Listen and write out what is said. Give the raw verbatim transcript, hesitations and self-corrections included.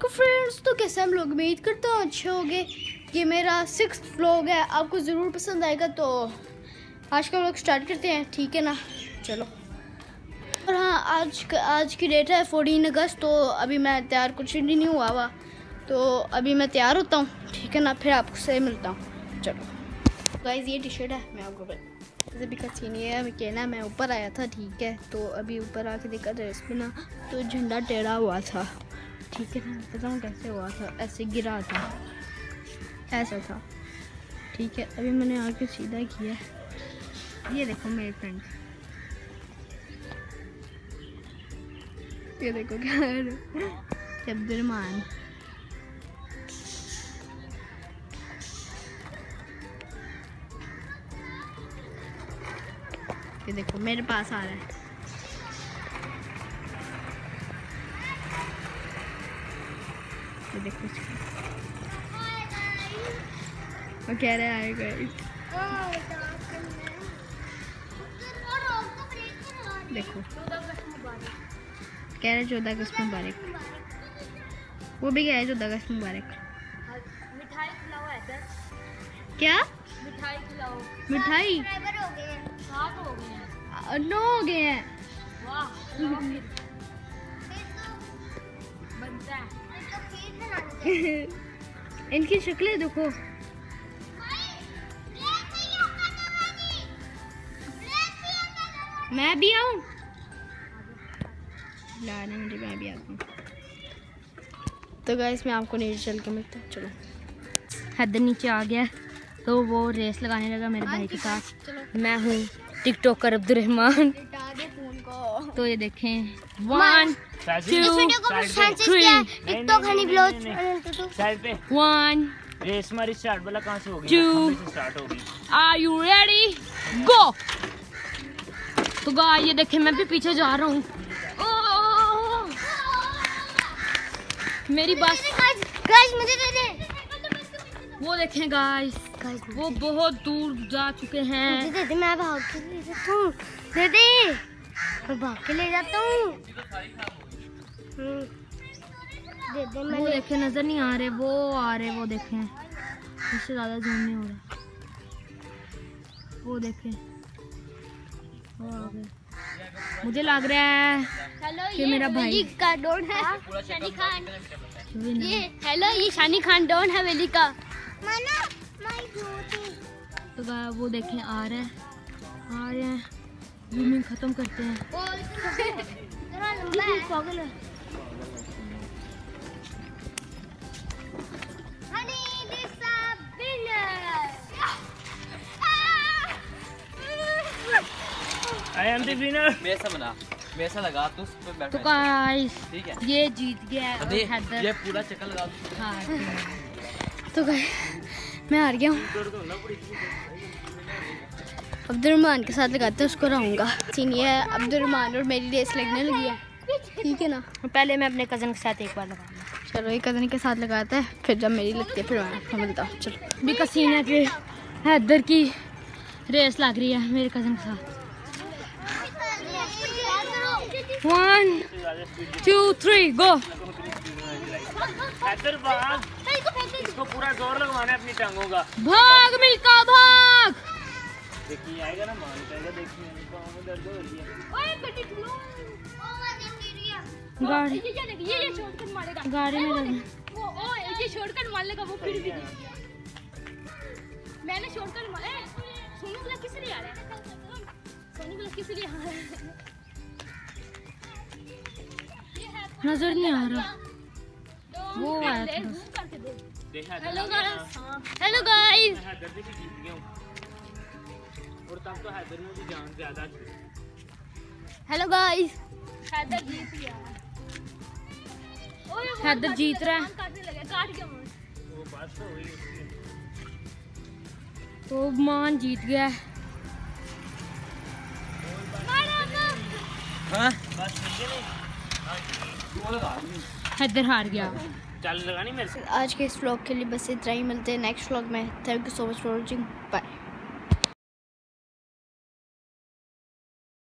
वालेकुम फ्रेंड्स, तो कैसे हम लोग उम्मीद करते हैं अच्छे होंगे। ये मेरा सिक्स्थ व्लॉग है, आपको ज़रूर पसंद आएगा। तो आज का व्लॉग स्टार्ट करते हैं, ठीक है ना। चलो। और हाँ, आज आज की डेट है फोर्टीन अगस्त। तो अभी मैं तैयार कुछ भी नहीं हुआ हुआ, तो अभी मैं तैयार होता हूँ, ठीक है ना, फिर आपसे मिलता हूँ। चलो गाइस, ये टी शर्ट है, मैं आपको जैसे भी कसी नहीं है मैं कहना, मैं ऊपर आया था, ठीक है। तो अभी ऊपर आके देखा ड्रेस पे ना, तो झंडा टेढ़ा हुआ था, ठीक है ना। बताऊँ कैसे हुआ था, ऐसे गिरा था, ऐसा था, ठीक है। अभी मैंने आके सीधा किया, ये देखो मेरे फ्रेंड, ये देखो क्या अब्दुलरहमान, ये देखो मेरे पास आ रहा है। ये देखो वो कह रहे आएगा, देखो कह रहे चौदह अगस्त मुबारक, वो भी कह रहे चौदह अगस्त मुबारक। मिठाई खिलाओ ऐसे। क्या मिठाई खिलाओ? मिठाई सात हो गए हैं, नौ हो गए हैं। वाह बनता है। इनकी शक्लें देखो, मैं भी आऊँ, लाने मुझे, मैं भी आता हूँ। तो गाइस मैं आपको नीचे चल के मिलता हूँ। चलो, हैदर नीचे आ गया, तो वो रेस लगाने लगा मेरे भाई के साथ। मैं हूँ टिकटॉकर अब्दुलरहमान। तो ये देखें, one two three, TikTok honey blog one race हमारी स्टार्ट वाला कहाँ से होगी? टू, स्टार्ट होगी। Are you ready, go. तो गाइस ये देखें, मैं भी पीछे जा रहा हूँ। मेरी बात गाइस मुझे दे दे। वो देखें गाइस, वो बहुत दूर जा चुके हैं। दे दे, मैं भाग के ले जाता हूँ। दे दे, मैं भाग के ले जाता हूँ। दे दे, वो देखें, नजर नहीं आ रहे, वो आ रहे, वो देखें, इससे ज्यादा जूम नहीं हो रहा। वो देखें, वो आ गए। मुझे लग रहा है कि मेरा भाई का डॉन है शानी खान। ये हेलो, ये शानी खान डॉन है वेली का। तो वो देखें, आ रहे हैं, आ रहे हैं, जूमिंग खत्म करते हैं। पागल है। I am the winner। वैसा बना, वैसा लगा तो उस पे बैठा। तो गाइस ठीक है, ये जीत गया है और हैदर। ये पूरा चक्कर लगा। हाँ, तो गाइस मैं हार गया हूँ। अब्दुलरहमान के साथ लगाते हैं, उसको रहूँगा। सीन ये है, अब्दुलरहमान और मेरी रेस लगने लगी है, ठीक है ना। पहले मैं अपने कज़न के साथ एक बार लगाऊंगा। चलो, एक कज़न के साथ लगाते हैं, फिर जब मेरी लगती है फिर मैं आपको मिलता हूँ। चलो, भी का सीन है कि हैदर की रेस लग रही है मेरे कज़न के साथ। One two three, go. Haidar भाग, इसको पूरा जोर लगवाना है अपनी टांगों का। भाग मिल्का भाग। देखिए आएगा ना, मान जाएगा। देखिए पाँव में दर्द हो रही है। ओए गड्डी ठुलो, गाड़ी, ये ये शॉर्टकट मारेगा, गाड़ी में लग। वो ओए ये शॉर्टकट मार लेगा वो, फिर भी मैंने शॉर्टकट मारे। सोनू वाला किस लिए आ रहा है? सोनू वाला किस लिए आ रहा है? नजर नहीं आ रहा, वो आया था। Hello guys, hello guys. Haidar से भी जीत गया हूँ, और तब तो हैदर में भी जान ज्यादा थी। हेलो गाइस, हैदर जीत गया। ओए हैदर जीत रहा है। काटने लगे, काट के मार। वो बस हो गई उसकी। तो मान जीत गया है। हाँ बस ठीक है, हैदर हार गया। चल लगा नहीं मेरे से। आज के इस व्लॉग के लिए बस इतना ही, मिलते हैं नेक्स्ट व्लॉग में। Thank you so much for watching, bye.